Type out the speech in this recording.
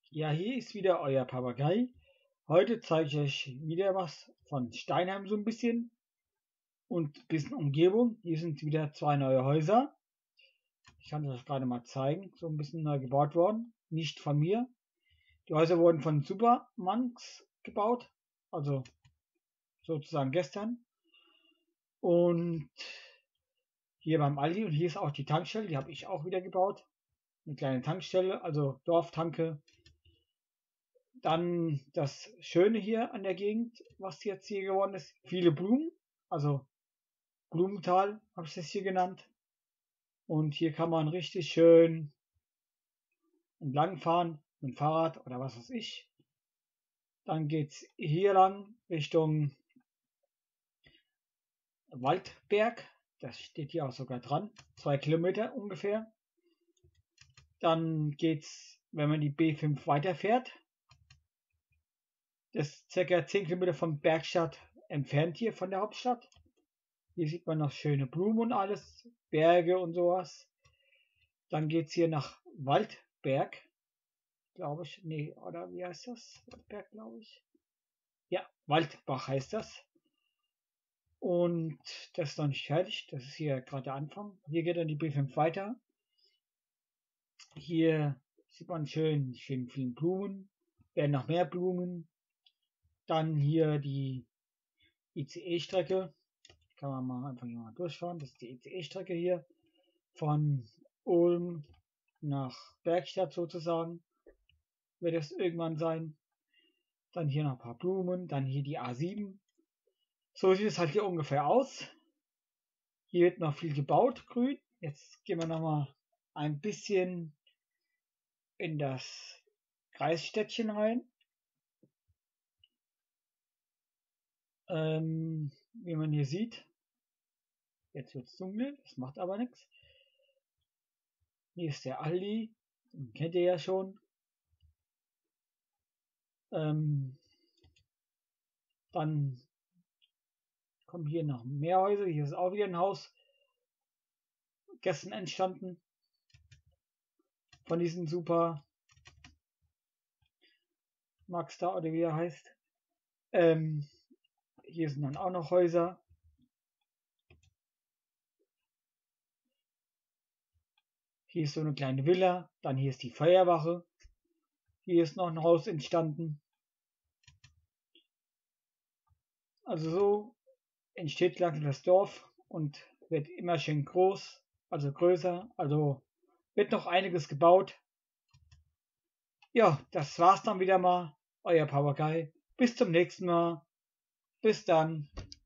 Ja, hier ist wieder euer Papagei. Heute zeige ich euch wieder was von Steinheim so ein bisschen und ein bisschen Umgebung. Hier sind wieder 2 neue Häuser. Ich kann euch gerade mal zeigen. So ein bisschen neu gebaut worden. Nicht von mir. Die Häuser wurden von Supermanx gebaut. Also sozusagen gestern. Und hier beim Aldi. Und hier ist auch die Tankstelle. Die habe ich auch wieder gebaut. Eine kleine Tankstelle, also Dorftanke. Dann das Schöne hier an der Gegend, was jetzt hier geworden ist, viele Blumen, also Blumental habe ich das hier genannt. Und hier kann man richtig schön entlang fahren mit dem Fahrrad oder was weiß ich. Dann geht es hier lang Richtung Waldberg. Das steht hier auch sogar dran. 2 Kilometer ungefähr. Dann geht es, wenn man die B5 weiterfährt, das ist ca. 10 Kilometer von Bergstadt entfernt hier von der Hauptstadt. Hier sieht man noch schöne Blumen und alles, Berge und sowas. Dann geht es hier nach Waldberg, glaube ich. Nee, oder wie heißt das? Waldberg, glaube ich. Ja, Waldbach heißt das. Und das ist noch nicht fertig. Das ist hier gerade der Anfang. Hier geht dann die B5 weiter. Hier sieht man schön vielen Blumen. Werden noch mehr Blumen. Dann hier die ICE-Strecke. Kann man mal einfach hier mal durchfahren. Das ist die ICE-Strecke hier von Ulm nach Bergstadt sozusagen. Wird es irgendwann sein. Dann hier noch ein paar Blumen. Dann hier die A7. So sieht es halt hier ungefähr aus. Hier wird noch viel gebaut, grün. Jetzt gehen wir noch mal ein bisschen in das Kreisstädtchen rein. Wie man hier sieht. Jetzt wird es dunkel, das macht aber nichts. Hier ist der Aldi, den kennt ihr ja schon. Dann kommen hier noch mehr Häuser. Hier ist auch wieder ein Haus gestern entstanden. Von diesem super Max da oder wie er heißt. Hier sind dann auch noch Häuser. Hier ist so eine kleine Villa. Dann hier ist die Feuerwache. Hier ist noch ein Haus entstanden. Also so entsteht langsam das Dorf und wird immer schön groß, also größer. Also wird noch einiges gebaut. Ja, das war's dann wieder mal. Euer Papagei. Bis zum nächsten Mal. Bis dann.